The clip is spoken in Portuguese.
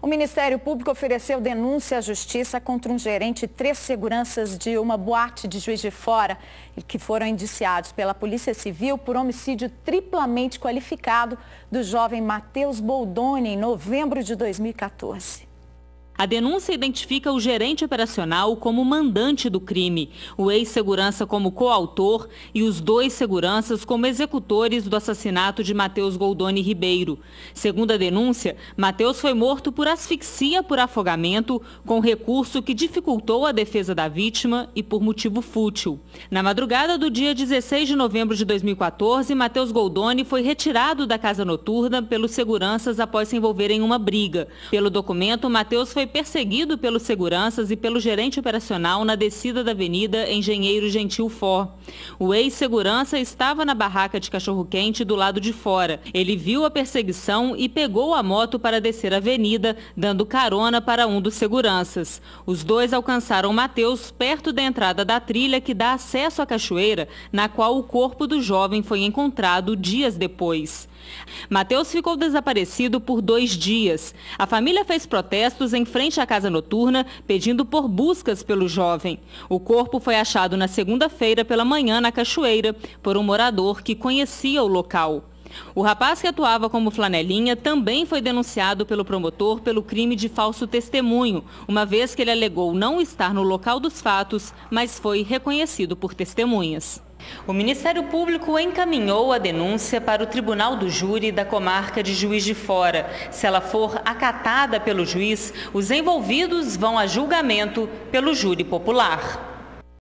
O Ministério Público ofereceu denúncia à Justiça contra um gerente e 3 seguranças de uma boate de Juiz de Fora, que foram indiciados pela Polícia Civil por homicídio triplamente qualificado do jovem Matheus Boldoni em novembro de 2014. A denúncia identifica o gerente operacional como mandante do crime, o ex-segurança como coautor e os 2 seguranças como executores do assassinato de Matheus Boldoni Ribeiro. Segundo a denúncia, Matheus foi morto por asfixia por afogamento, com recurso que dificultou a defesa da vítima e por motivo fútil. Na madrugada do dia 16 de novembro de 2014, Matheus Boldoni foi retirado da casa noturna pelos seguranças após se envolver em uma briga. Pelo documento, Matheus foi perseguido pelos seguranças e pelo gerente operacional na descida da Avenida Engenheiro Gentil Fó. O ex-segurança estava na barraca de cachorro-quente do lado de fora. Ele viu a perseguição e pegou a moto para descer a avenida, dando carona para um dos seguranças. Os 2 alcançaram Matheus perto da entrada da trilha que dá acesso à cachoeira, na qual o corpo do jovem foi encontrado dias depois. Matheus ficou desaparecido por 2 dias. A família fez protestos em frente à casa noturna, pedindo por buscas pelo jovem. O corpo foi achado na segunda-feira pela manhã na cachoeira, por um morador que conhecia o local. O rapaz que atuava como flanelinha também foi denunciado pelo promotor pelo crime de falso testemunho, uma vez que ele alegou não estar no local dos fatos, mas foi reconhecido por testemunhas. O Ministério Público encaminhou a denúncia para o Tribunal do Júri da comarca de Juiz de Fora. Se ela for acatada pelo juiz, os envolvidos vão a julgamento pelo júri popular.